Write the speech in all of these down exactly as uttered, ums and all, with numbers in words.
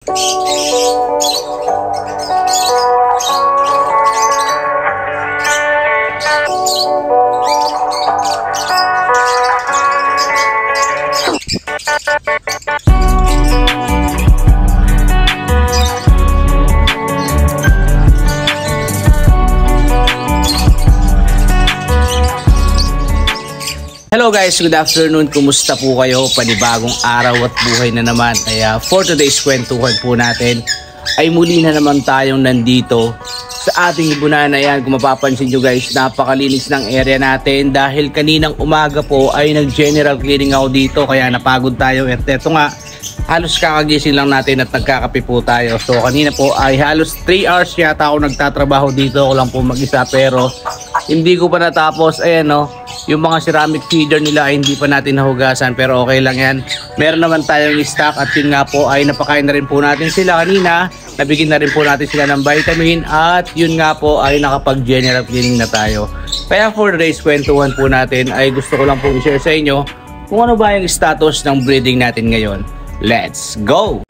Hello guys, good afternoon. Kumusta po kayo? Panibagong araw at buhay na naman. Kaya for today's kwentuhan po natin ay muli na naman tayong nandito sa ating ibunan na yan. Kung mapapansin nyo guys, napakalinis ng area natin dahil kaninang umaga po ay nag-general cleaning ako dito. Kaya napagod tayo at eto nga, halos kakagising lang natin at nagkakape po tayo. So kanina po ay halos three hours yata ako nagtatrabaho dito. Ako lang po mag-isa pero hindi ko pa natapos. Ayan no, yung mga ceramic feeder nila ay hindi pa natin nahugasan pero okay lang yan. Meron naman tayong stock at yun nga po ay napakain na rin po natin sila kanina. Nabigyan na rin po natin sila ng vitamin at yun nga po ay nakapag general cleaning na tayo. Kaya for today's kwentuhan po natin ay gusto ko lang po i-share sa inyo kung ano ba yung status ng breeding natin ngayon. Let's go!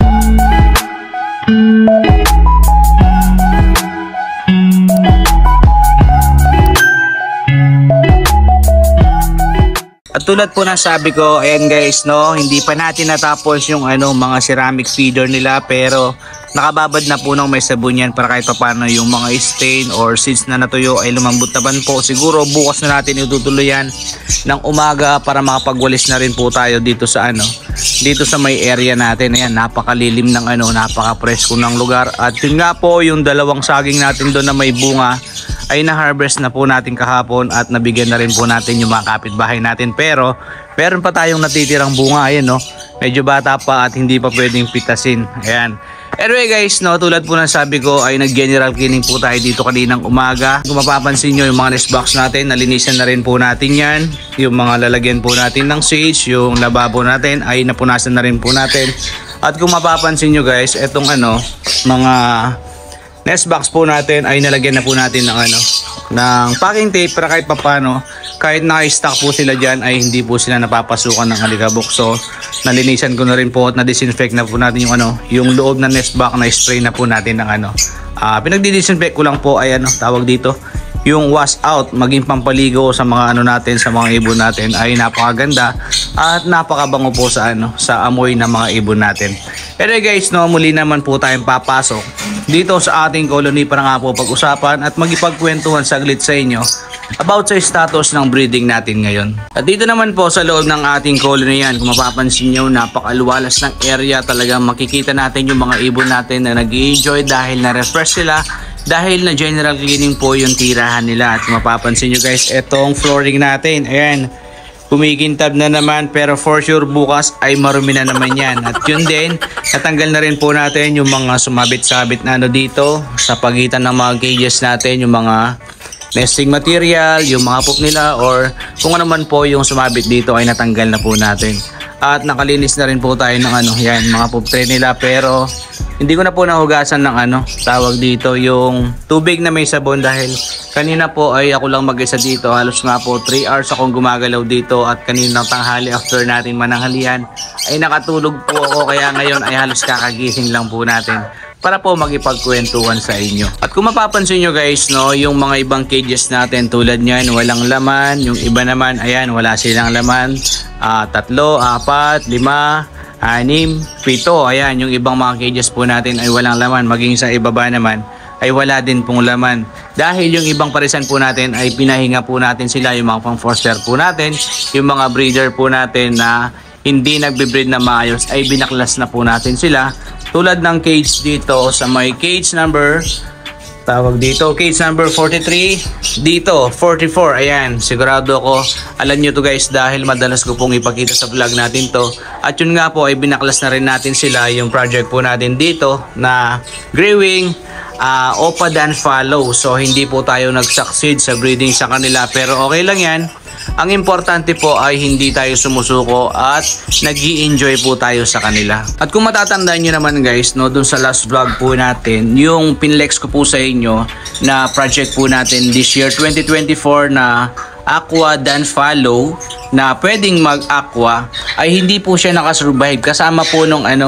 At tulad po ng sabi ko, ayan guys, no, hindi pa natin natapos yung ano, mga ceramic feeder nila pero nakababad na po ng may sabon yan para kahit pa paano yung mga stain or seeds na natuyo ay lumambot naman po. Siguro bukas na natin itutuloy yan ng umaga para makapagwalis na rin po tayo dito sa ano, dito sa may area natin. Ayan, napakalilim ng ano, napaka-presko ng lugar. At yun nga po, yung dalawang saging natin doon na may bunga ay na-harvest na po natin kahapon at nabigyan na rin po natin yung mga kapitbahay natin. Pero meron pa tayong natitirang bunga. Ayan no, medyo bata pa at hindi pa pwedeng pitasin. Ayan. Anyway guys, no, tulad po ng sabi ko ay nag-general cleaning po tayo dito kaninang umaga. Kung mapapansin nyo yung mga nest box natin, nalinisan na rin po natin yan. Yung mga lalagyan po natin ng sage, yung lababo natin ay napunasan na rin po natin. At kung mapapansin nyo guys, etong ano, mga nest box po natin ay nalagyan na po natin ng ano, ng packing tape para kahit papano, kahit naka-stock po sila dyan ay hindi po sila napapasukan ng alikabok. So nalinisan ko na rin po at na-disinfect na po natin yung ano, yung loob ng nest box na spray na po natin ng ano. Uh, pinagdi-disinfect ko lang po ay ano, tawag dito, yung wash out, maging pampaligo sa mga ano natin, sa mga ibon natin ay napakaganda at napakabango po sa ano, sa amoy ng mga ibon natin. Pero guys, no, muli naman po tayong papasok dito sa ating colony para nga po pag-usapan at magipagkwentuhan saglit sa inyo about sa status ng breeding natin ngayon. At dito naman po sa loob ng ating colony yan, kung mapapansin nyo, napakaluwalas ng area. Talagang makikita natin yung mga ibon natin na nag-i-enjoy dahil na-refresh sila, dahil na general cleaning po yung tirahan nila. At kung mapapansin nyo guys, etong flooring natin, ayan, kumikintab na naman pero for sure bukas ay marumi na naman yan. At yun din, natanggal na rin po natin yung mga sumabit-sabit na ano dito sa pagitan ng mga cages natin, yung mga nesting material, yung mga poop nila or kung ano man po yung sumabit dito ay natanggal na po natin. At nakalinis na rin po tayo ng ano, yan, mga poop tray nila pero hindi ko na po nahugasan ng ano, tawag dito, yung tubig na may sabon dahil kanina po ay ako lang mag-isa dito. Halos nga po three hours akong gumagalaw dito at kaninang tanghali after natin mananghalian ay nakatulog po ako kaya ngayon ay halos kakagising lang po natin para po magipagkwentuhan sa inyo. At kung mapapansin nyo guys, no, yung mga ibang cages natin tulad nyan, walang laman. Yung iba naman, ayan, wala silang laman. Uh, tatlo, apat, lima, anim, pito. Ayan, yung ibang mga cages po natin ay walang laman. Maging sa ibaba naman ay wala din pong laman. Dahil yung ibang parisan po natin ay pinahinga po natin sila, yung mga pang foster po natin, yung mga breeder po natin na hindi nagbe-breed na maayos ay binaklas na po natin sila. Tulad ng cage dito sa may cage number, tawag dito, cage number forty-three, dito forty-four. Ayan, sigurado ako alam nyo to guys dahil madalas ko pong ipakita sa vlog natin to. At yun nga po ay binaklas na rin natin sila, yung project po natin dito na Grey Wing, uh, Opa Dan Follow. So hindi po tayo nag-succeed sa breeding sa kanila pero okay lang yan. Ang importante po ay hindi tayo sumusuko at nag-i-enjoy po tayo sa kanila. At kung matatandaan nyo naman guys, no, dun sa last vlog po natin, yung pinlex ko po sa inyo na project po natin this year twenty twenty-four na Aqua Dan Follow na pwedeng mag-aqua ay hindi po siya nakasurvive kasama po nung ano,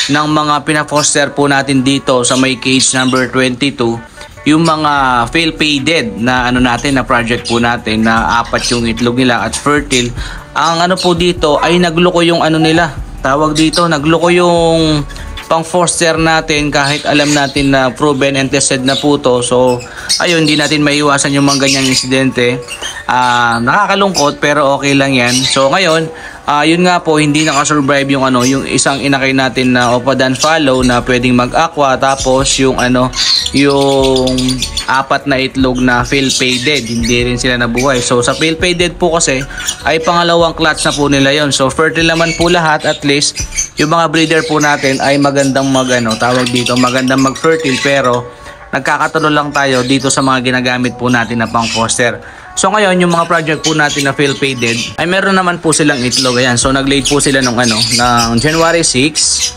ng mga pina-foster po natin dito sa may cage number twenty-two, yung mga fail faded na ano natin na project po natin na apat yung itlog nila at fertile. Ang ano po dito ay nagloko yung ano nila, tawag dito, nagloko yung pang foster natin kahit alam natin na proven and tested na po to. So ayun, hindi natin maiiwasan yung mga ganyang insidente. Uh, nakakalungkot pero okay lang yan. So ngayon, uh, yun nga po, hindi nakasurvive yung ano, yung isang inakay natin na Opadan Fallow na pwedeng mag-aqua, tapos yung ano, yung apat na itlog na fail faded, hindi rin sila nabuhay. So sa fail faded po kasi ay pangalawang clutch na po nila yon. So fertile naman po lahat, at least yung mga breeder po natin ay magandang mag ano, tawag dito, magandang mag fertile, pero nagkakatulo lang tayo dito sa mga ginagamit po natin na pang foster. So ngayon, yung mga project po natin na fail faded ay meron naman po silang itlog. Ayan, so nag-laid po sila nung ano, ng January sixth.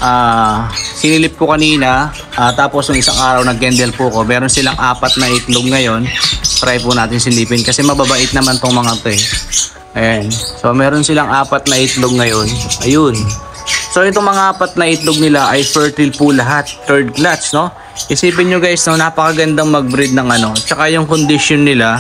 Uh, sinilip ko kanina, uh, tapos yung isang araw nag-candle po ko. Meron silang apat na itlog ngayon. Try po natin silipin kasi mababait naman tong mga to eh. Ayan, so meron silang apat na itlog ngayon. Ayun. So itong mga apat na itlog nila ay fertile po lahat, third clutch, no? Isipin nyo guys, no, napakagandang mag-breed ng ano. Tsaka yung condition nila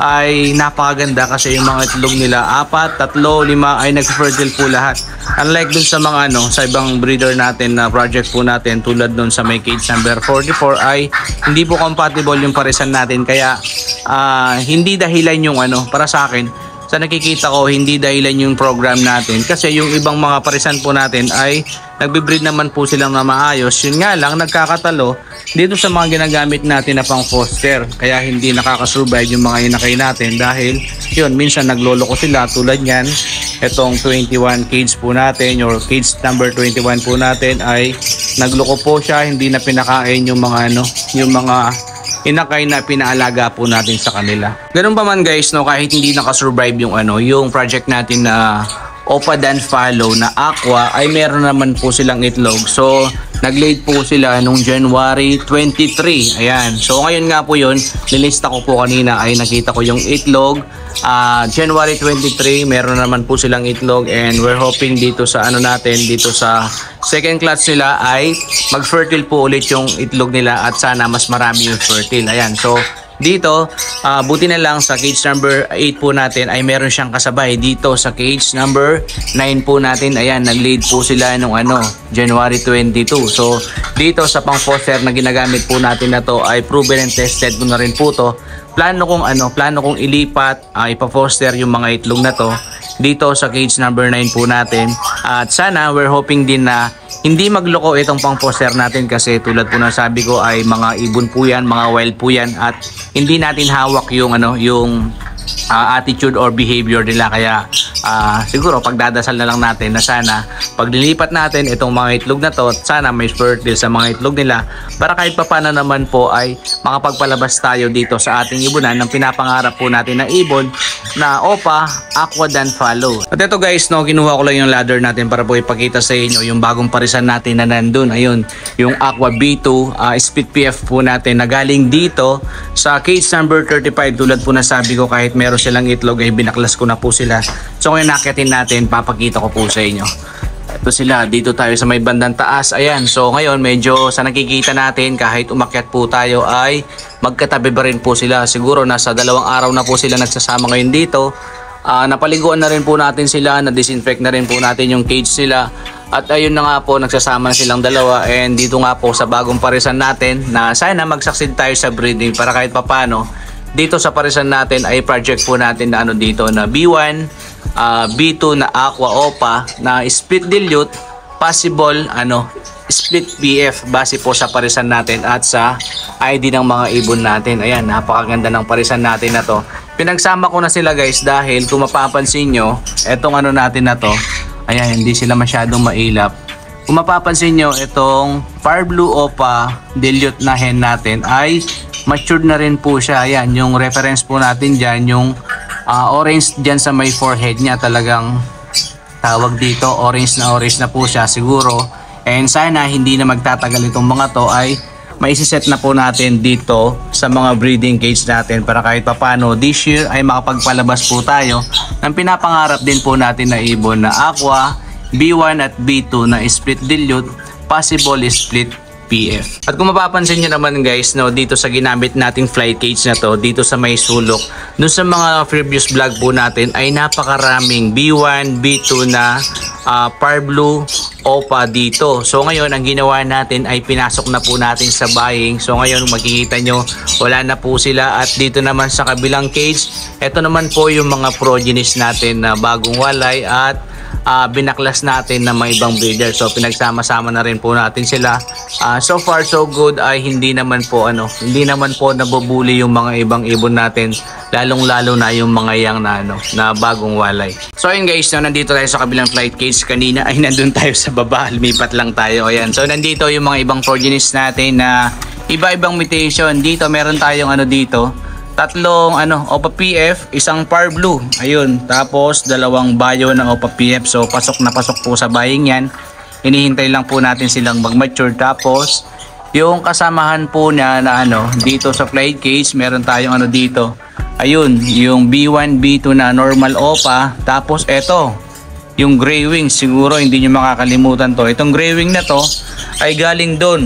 ay napakaganda kasi yung mga itlog nila, apat, tatlo, lima ay nag-fertile po lahat. Unlike dun sa mga ano, sa ibang breeder natin na project po natin, tulad dun sa may cage number forty-four, ay hindi po compatible yung parisan natin. Kaya uh, hindi dahilan yung ano, para sa akin, sa nakikita ko, hindi dahilan yung program natin. Kasi yung ibang mga parisan po natin ay nagbe-breed naman po silang na maayos. Yun nga lang, nagkakatalo dito sa mga ginagamit natin na pang foster. Kaya hindi nakakasurvive yung mga inakay natin dahil yun, minsan nagloloko sila. Tulad yan, itong twenty-one cage po natin, or cage number twenty-one po natin ay nagloko po siya. Hindi na pinakain yung mga ano, yung mga inakay na pinaalaga po natin sa kanila. Ganun pa man guys, no, kahit hindi nakasurvive yung ano, yung project natin na Opadan Fallow na aqua, ay meron naman po silang itlog. So nag-laid po sila nung January twenty-three. Ayan, so ngayon nga po yun, nilista ko po kanina, ay nakita ko yung itlog. uh, January twenty-three, meron naman po silang itlog, and we're hoping dito sa ano natin, dito sa second clutch nila ay mag-fertile po ulit yung itlog nila, at sana mas marami yung fertile. Ayan, so dito, uh, buti na lang sa cage number eight po natin ay meron siyang kasabay dito sa cage number nine po natin. Ayan, nag-laid po sila nung ano, January twenty-two. So dito sa pang foster na ginagamit po natin na to ay proven and tested po na rin po to. Plano kong ano, plano kong ilipat, uh, ipa-foster yung mga itlog na to dito sa cage number nine po natin. At sana we're hoping din na hindi magloko itong pang foster natin, kasi tulad po na sabi ko ay mga ibon po yan, mga wild po yan, at hindi natin hawak yung ano, yung uh, attitude or behavior nila. Kaya uh, siguro pagdadasal na lang natin na sana pag nilipat natin itong mga itlog na to, sana may fertile sa mga itlog nila, para kahit papano naman po ay makapagpalabas tayo dito sa ating ibunan ng pinapangarap po natin na ibon na Opa Aquadan Fallow. At ito guys, no, kinuha ko lang yung ladder natin para po ipakita sa inyo yung bagong parisan natin na nandun. Ayun, yung Aqua B two uh, split P F po natin na galing dito sa cage number thirty-five. Tulad po na sabi ko, kahit meron silang itlog ay binaklas ko na po sila. So ngayon nakyatin natin, papakita ko po sa inyo. Ito sila, dito tayo sa may bandang taas. Ayan, so ngayon medyo sa nakikita natin, kahit umakyat po tayo ay magkatabi pa rin po sila. Siguro nasa dalawang araw na po sila nagsasama ngayon dito. uh, Napaliguan na rin po natin sila, na-disinfect na rin po natin yung cage nila. At ayun na nga po, nagsasama silang dalawa. And dito nga po sa bagong parisan natin na sana mag-succeed tayo sa breeding, para kahit papano dito sa parisan natin ay project po natin na ano dito na B one, uh, B two na Aqua Opa na split dilute, possible ano split P F, base po sa parisan natin at sa I D ng mga ibon natin. Ayan, napakaganda ng parisan natin na to. Pinagsama ko na sila guys dahil kung mapapansin nyo, etong ano natin na to, ayan, hindi sila masyadong mailap. Kung mapapansin nyo, itong Far Blue Opa dilute na hen natin ay matured na rin po siya. Ayan, yung reference po natin dyan, yung uh, orange dyan sa may forehead niya, talagang tawag dito, orange na orange na po siya siguro. And sana hindi na magtatagal itong mga to, ay maisiset na po natin dito sa mga breeding cage natin, para kahit papano this year ay makapagpalabas po tayo ng pinapangarap din po natin na ibon na Aqua B one at B two na split dilute possible split P F. At kung mapapansin nyo naman guys, no, dito sa ginamit nating flight cage na to, dito sa may sulok, dun sa mga previous vlog po natin ay napakaraming B one, B two na uh, Parblue O P A dito. So ngayon ang ginawa natin ay pinasok na po natin sa buying. So ngayon makikita nyo wala na po sila, at dito naman sa kabilang cage, ito naman po yung mga progenies natin na bagong walay at Uh, binaklas natin na mga ibang breeder. So pinagsama-sama na rin po natin sila. Uh, so far so good ay hindi naman po ano, hindi naman po nabubuli yung mga ibang ibon natin, lalong-lalo na yung mga yang na ano, na bagong walay. So ayun guys, no, nandito tayo sa kabilang flight cage. Kanina ay nandun tayo sa baba, lumipat lang tayo. Ayan. So nandito yung mga ibang progenies natin na iba-ibang mutation. Dito meron tayong ano dito, tatlong ano O P A P F, isang Parblue, ayun, tapos dalawang bio na O P A P F. So pasok na pasok po sa buying yan, hinihintay lang po natin silang mag-mature. Tapos yung kasamahan po niya na ano dito sa flight cage, meron tayong ano dito, ayun, yung B one, B two na normal O P A. Tapos eto yung gray wing, siguro hindi nyo makakalimutan to. Itong gray wing na to ay galing doon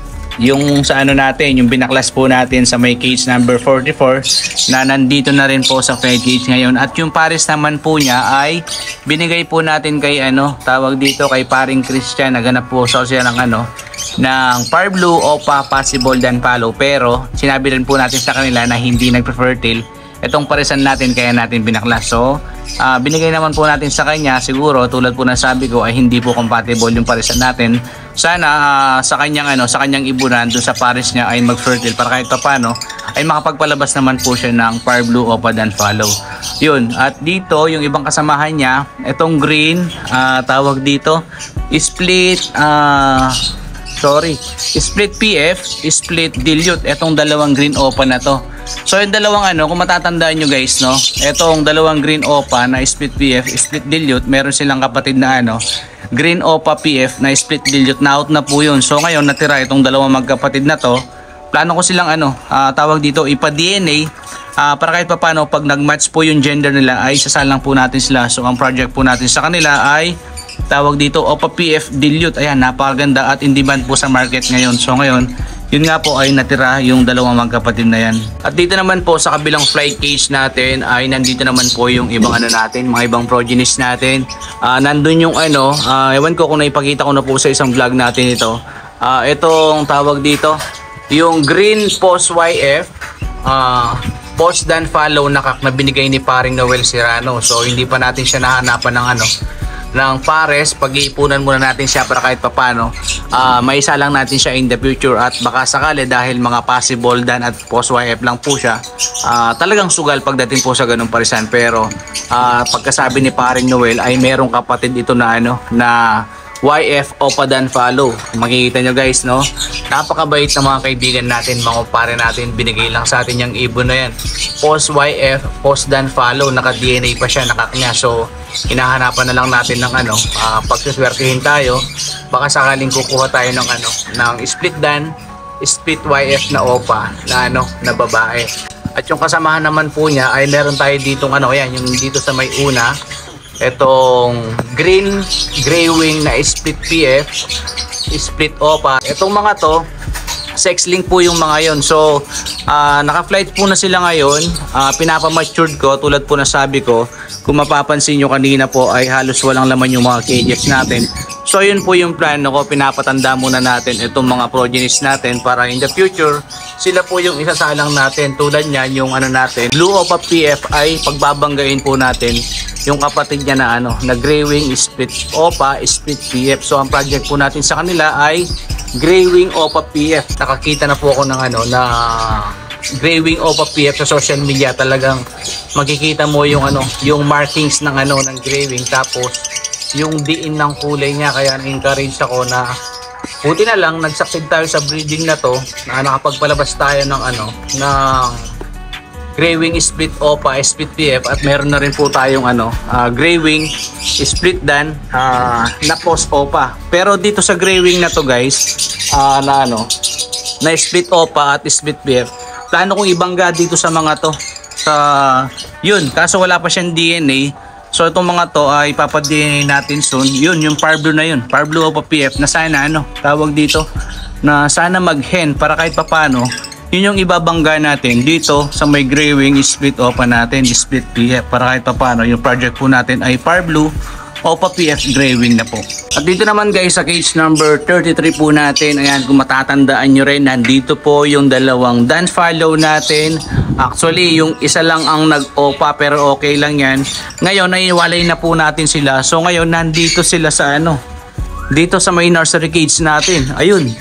yung sa ano natin, yung binaklas po natin sa may cage number forty-four, na nandito na rin po sa flight cage ngayon. At yung pares naman po niya ay binigay po natin kay ano, tawag dito kay paring Christian. Naganap po sa siya ng ano, ng Parblue O P A possible dan follow, pero sinabi rin po natin sa kanila na hindi nagpe-fertile itong paresan natin, kaya natin binaklas. So uh, binigay naman po natin sa kanya, siguro tulad po na sabi ko ay hindi po compatible yung paresan natin. Sana uh, sa kanyang ano, sa kanyang ibunan doon sa pares niya ay mag-fertile, para kahit paano ay makapagpalabas naman po siya ng Parblue O P A dan follow. Yun, at dito yung ibang kasamahan niya, itong green, uh, tawag dito split uh, sorry, split P F, split dilute, etong dalawang green O P A na to. So yung dalawang ano, kung matatandaan nyo guys, no, etong dalawang green O P A na split P F, split dilute, meron silang kapatid na ano, green O P A P F na split dilute, na out na po yun. So ngayon natira itong dalawang magkapatid na to. Plano ko silang ano, uh, tawag dito ipa-D N A, uh, para kahit papano pag nag-match po yung gender nila ay sasalang po natin sila. So ang project po natin sa kanila ay tawag dito O P A P F dilute. Ayan, napakaganda at in demand po sa market ngayon. So ngayon, yun nga po ay natira yung dalawang magkapatid na yan. At dito naman po sa kabilang flight cage natin ay nandito naman po yung ibang ano natin, mga ibang progenies natin. Uh, nandun yung ano, uh, ewan ko kung naipakita ko na po sa isang vlog natin ito. Uh, itong tawag dito, yung green post Y F, uh, post dan follow na kak na binigay ni paring Noel Serrano. So hindi pa natin siya nahanapan ng ano, ng pares. Pag-iipunan muna natin siya para kahit papano uh, may isa lang natin siya in the future, at baka sakali dahil mga possible dan at post Y F lang po siya, uh, talagang sugal pagdating po sa ganung parisan. Pero uh, pagkasabi ni paring Noel ay merong kapatid ito na ano, na Y F O P A dan follow. Makikita nyo guys, no, napakabait ng mga kaibigan natin, mga pare natin, binigay lang sa atin yung ibon na yan, post Y F, post dan follow, naka D N A pa siya, nakaknya. So hinahanapan na lang natin ng ano, uh, pagsuswertihin tayo, baka sakaling kukuha tayo ng ano, ng split dan, split Y F na O P A na ano, na babae. At yung kasamahan naman po niya ay meron tayo ditong ano, yan, yung dito sa may una, etong green gray wing na split P F, split O P A. Etong mga to sex link po yung mga yon. So uh, naka-flight po na sila ngayon. uh, pinapamatured ko, tulad po na sabi ko, kung mapapansin nyo kanina po ay halos walang laman yung mga cages natin. So yun po yung plano ko, pinapatanda muna natin itong mga progenies natin para in the future sila po yung isasalang natin. Tulad niyan yung ano natin, Blue O P A P F ay pagbabanggain po natin yung kapatid niya na ano, na gray wing split O P A, split P F. So ang project po natin sa kanila ay gray wing O P A P F. Nakakita na po ako ng ano, na gray wing O P A P F sa social media. Talagang makikita mo yung ano, yung markings ng ano, ng gray wing, tapos yung diin ng kulay niya. Kaya encourage ako na buti na lang nagsucceed tayo sa breeding na to, na nakapagpalabas tayo ng ano, ng gray wing split O P A, split P F, at meron na rin po tayong ano, uh, gray wing split dan uh, na post O P A. Pero dito sa gray wing na to guys, uh, na ano, na split O P A at split P F, plano kong ibangga dito sa mga to, sa yun, kaso wala pa siyang D N A. So itong mga to ay ipapa-D N A natin soon. Yun, yung Parblu na yun. Parblu Opa P F na sana ano, tawag dito, na sana mag-hen para kahit papano, yun yung ibabangga natin dito sa may gray wing split Opa natin, split P F para kahit papano yung project po natin ay Parblu Opa P F gray wing na po. At dito naman guys sa cage number thirty-three po natin, ayan kung matatandaan nyo rin, nandito po yung dalawang Dan follow natin. Actually yung isa lang ang nag-opa pero okay lang yan. Ngayon naiwalay na po natin sila. So ngayon nandito sila sa ano, dito sa may nursery cage natin. Ayun.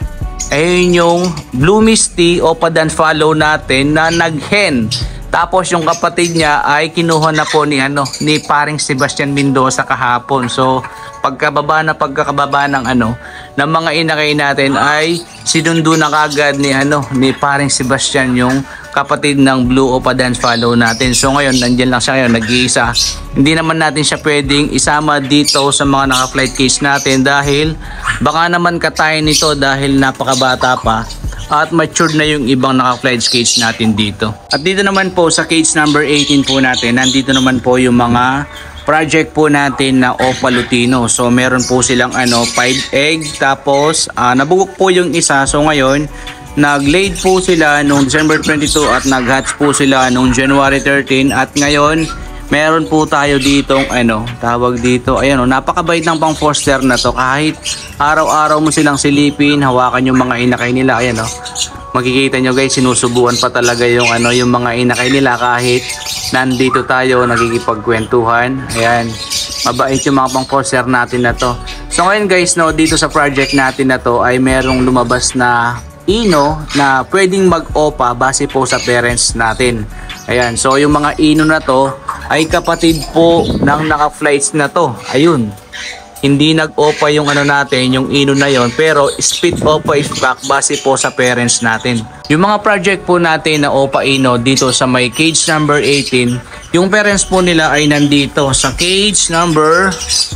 Ayun yung Blue Misty Opa Dan follow natin na nag-hen. Tapos yung kapatid niya ay kinuha na po ni ano ni paring Sebastian Mendoza kahapon. So pagkababa na pagkakababa ng ano ng mga inakay natin ay sinundo na kagad ni ano ni paring Sebastian yung kapatid ng Blue Opa Dan follow natin. So ngayon nandiyan lang siya ngayon nag-iisa. Hindi naman natin siya pwedeng isama dito sa mga naka-flight cage natin dahil baka naman katayin nito dahil napakabata pa. At matured na yung ibang naka-flight cage natin dito. At dito naman po sa cage number eighteen po natin, nandito naman po yung mga project po natin na Opa Lutino. So meron po silang ano five egg, tapos uh, nabugok po yung isa. So ngayon nag-laid po sila noong December twenty-two at nag-hatch po sila noong January thirteen. At ngayon meron po tayo ditong ano tawag dito, ayan o, napakabait ng pang foster na to. Kahit araw-araw mo silang silipin, hawakan yung mga inakay nila, ayan o, makikita nyo guys, sinusubuan pa talaga yung ano yung mga inakay nila kahit nandito tayo nagkikipagkwentuhan. Ayan, mabait yung mga pang foster natin na to. So ngayon guys, no, dito sa project natin na to ay merong lumabas na ino na pwedeng mag-opa base po sa parents natin. Ayan, so yung mga ino na to ay kapatid po ng naka-flights na to. Ayun, hindi nag-opa yung ano natin, yung ino na yon, pero split opa is back base po sa parents natin. Yung mga project po natin na opa ino dito sa may cage number eighteen, yung parents po nila ay nandito sa cage number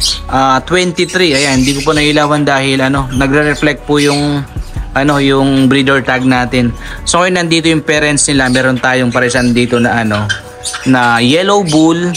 uh, twenty-three. Ayan, hindi ko po nailawan dahil ano, nagre-reflect po yung ano yung breeder tag natin. So ngayon nandito yung parents nila, meron tayong parisan dito na ano na yellow bull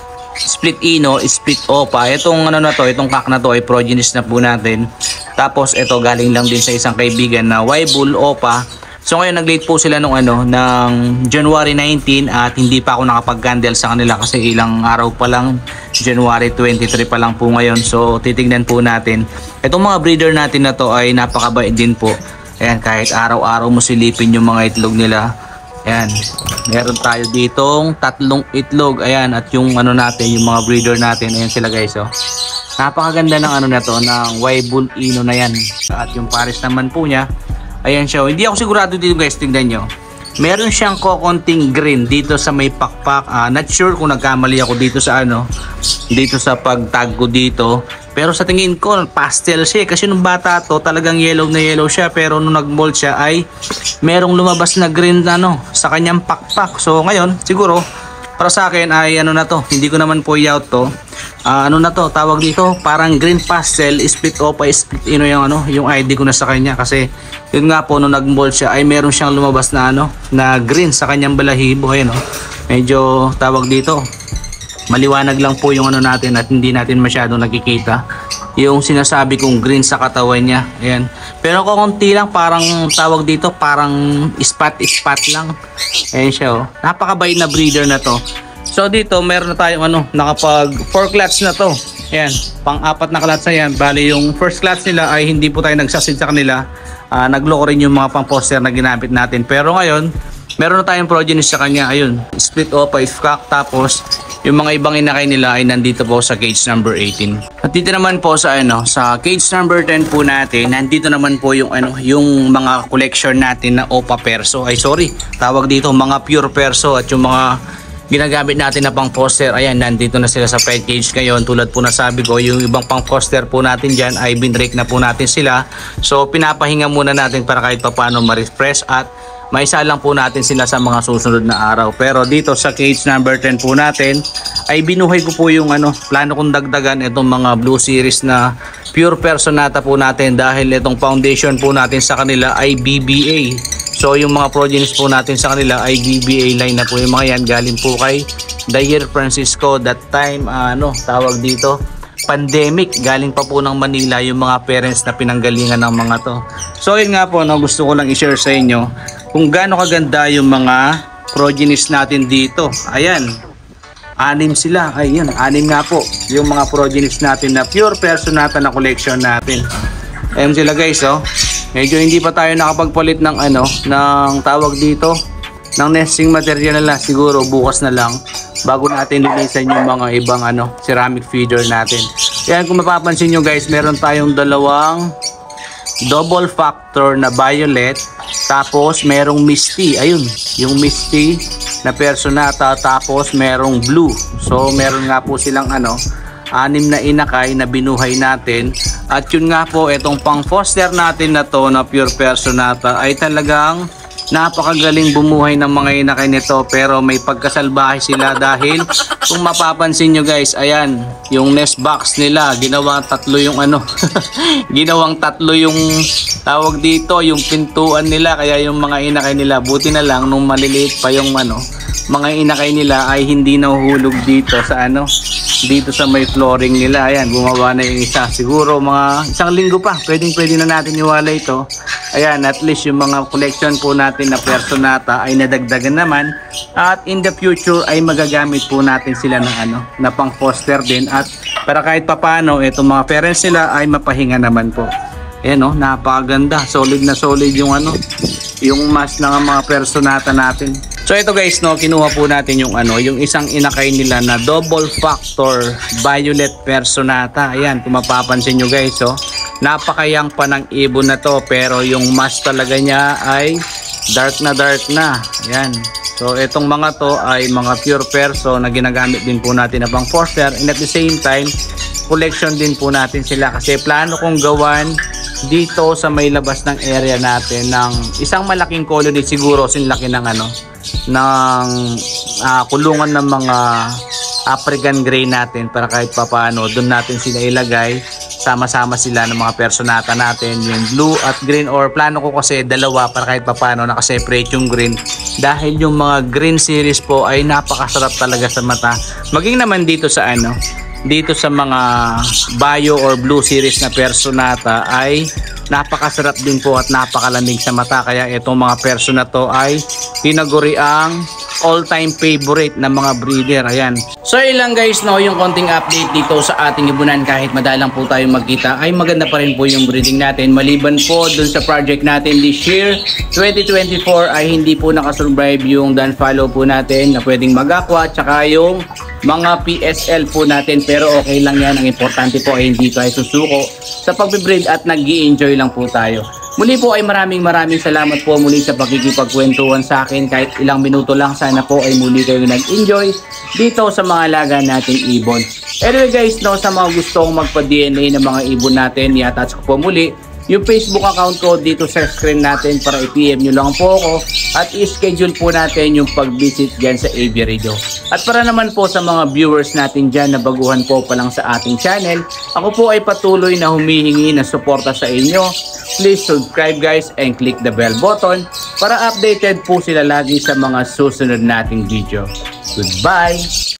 split ino, split opa. Itong ano na to, itong kak na to ay progenies na po natin. Tapos ito galing lang din sa isang kaibigan na Y bull opa. So ngayon nag-late po sila nung ano ng January nineteen at hindi pa ako nakapag-candle sa kanila kasi ilang araw pa lang, January twenty-three pa lang po ngayon. So titignan po natin. Itong mga breeder natin na to ay napakabait din po. Ayan, kahit araw-araw mo silipin yung mga itlog nila. Ayan, meron tayo ditong tatlong itlog. Ayan, at yung ano natin, yung mga breeder natin, ayan sila guys, oh. Napakaganda ng ano na to, ng Y bull ino na yan. At yung pares naman po niya, ayan siya, oh. Hindi ako sigurado dito guys, tingnan nyo. Meron siyang kokonting green dito sa may pakpak. Uh, not sure kung nagkamali ako dito sa ano, dito sa pagtag ko dito. Pero sa tingin ko, pastel siya. Kasi nung bata to, talagang yellow na yellow siya. Pero nung nag-mold siya ay merong lumabas na green na ano, sa kanyang pakpak. So ngayon, siguro, para sa akin ay ano na to. Hindi ko naman po i-out to. Uh, ano na to, tawag dito, parang green pastel, split opa, split ino yung ano, yung I D ko na sa kanya. Kasi yun nga po, nung nag-mold siya ay meron siyang lumabas na ano, na green sa kanyang balahibo. Ayan, oh. Medyo tawag dito, maliwanag lang po yung ano natin at hindi natin masyadong nakikita yung sinasabi kong green sa katawan niya. Ayan. Pero kukunti lang, parang tawag dito, parang spot spot lang. Ayan siya, oh. Napakabait na breeder na to. So dito meron na tayong ano, nakapag four clutch na to. Ayan, pang-apat na clutch na yan. Bali yung first clutch nila ay hindi po tayo nagsasid sa kanila. Uh, nagloko rin yung mga pang-poster na ginamit natin. Pero ngayon, meron na tayong progenies sa kanya. Ayun, split opa if cock. Tapos yung mga ibang inakay nila ay nandito po sa cage number eighteen. At dito naman po sa ano, sa cage number ten po natin, nandito naman po yung ano, yung mga collection natin na opa perso. Ay sorry, tawag dito mga pure perso at yung mga ginagamit natin na pang poster. Ayan, nandito na sila sa pet cage ngayon. Tulad po na sabi ko, yung ibang pang poster po natin dyan ay binrake na po natin sila. So pinapahinga muna natin para kahit pa paano ma-refresh at maisa lang po natin sila sa mga susunod na araw. Pero dito sa cage number ten po natin ay binuhay ko po yung ano, plano kong dagdagan itong mga blue series na pure personata po natin dahil itong foundation po natin sa kanila ay B B A. So yung mga progenies po natin sa kanila ay B B A line na po yung mga yan, galing po kay Dayer Francisco. That time, uh, ano, tawag dito, pandemic. Galing pa po ng Manila yung mga parents na pinanggalingan ng mga to. So yun nga po, no, gusto ko lang i-share sa inyo kung gaano kaganda yung mga progenies natin dito. Ayan, anim sila. Ayan, anim nga po yung mga progenies natin na pure Personata na collection natin. Ayan sila guys, oh. Medyo hindi pa tayo nakapagpalit ng ano, ng tawag dito, ng nesting material na lang. Siguro bukas na lang bago natin linisan yung mga ibang ano, ceramic feeder natin. Yan, kung mapapansin nyo guys, meron tayong dalawang double factor na violet, tapos merong misty. Ayun, yung misty na Personata, tapos merong blue. So meron nga po silang ano, anim na inakay na binuhay natin. At yun nga po, itong pang foster natin na to na pure Personata ay talagang napakagaling bumuhay ng mga inakay nito, pero may pagkasalbahe sila dahil kung mapapansin nyo guys, ayan, yung nest box nila, ginawang tatlo yung ano, ginawang tatlo yung tawag dito, yung pintuan nila, kaya yung mga inakay nila, buti na lang nung maliliit pa yung ano, mga inakay nila ay hindi nahuhulog dito sa ano, dito sa may flooring nila. Ayan, gumawa na yung isa, siguro mga isang linggo pa, pwedeng pwede na natin iwala ito. Ayan, at least yung mga collection po natin na Personata ay nadagdagan naman, at in the future ay magagamit po natin sila ng ano, na pang foster din, at para kahit papano itong mga parents nila ay mapahinga naman po. Ayan, oh, napakaganda, solid na solid yung ano, yung mask ng mga Personata natin. So ito guys, no, kinuha po natin yung ano, yung isang inakay nila na double factor violet Personata. Ayan, kung mapapansin nyo guys, oh, napakayang pa ng ibon na to, pero yung mask talaga niya ay dark na dark na. Ayan. So itong mga to ay mga pure perso na ginagamit din po natin na pang foster, and at the same time collection din po natin sila, kasi plano kong gawan dito sa may labas ng area natin ng isang malaking colony, siguro sinlaki ng ano, ng uh, kulungan ng mga African Grey natin, para kahit papaano doon natin sila ilagay, sama-sama sila ng mga Personata natin, yung blue at green, or plano ko kasi dalawa para kahit papaano nakaseparate yung green, dahil yung mga green series po ay napakasarap talaga sa mata, maging naman dito sa ano, dito sa mga bio or blue series na Personata ay napakasarap din po at napakalamig sa mata. Kaya itong mga perso na to ay tinaguri ang all-time favorite ng mga breeder. Ayan. So ilang guys, no, yung konting update dito sa ating ibunan. Kahit madalang po tayo magkita, ay maganda pa rin po yung breeding natin. Maliban po dun sa project natin this year twenty twenty-four ay hindi po nakasurvive yung dan follow po natin na pwedeng mag-aqua, tsaka yung mga P S L po natin, pero okay lang yan. Ang importante po ay hindi tayo susuko sa pag-breed at nag-i-enjoy lang po tayo. Muli po ay maraming maraming salamat po muli sa pakikipagkwentuhan sa akin. Kahit ilang minuto lang, sana po ay muli kayo nag-enjoy dito sa mga alaga nating ibon. Anyway guys, no, sa mga gustong magpa-D N A ng mga ibon natin, i-attach ko po muli yung Facebook account ko dito sa screen natin, para i-P M nyo lang po ako at i-schedule po natin yung pag-visit dyan sa A B Radio. At para naman po sa mga viewers natin dyan na baguhan po pa lang sa ating channel, ako po ay patuloy na humihingi ng suporta sa inyo. Please subscribe guys and click the bell button para updated po sila lagi sa mga susunod nating video. Goodbye!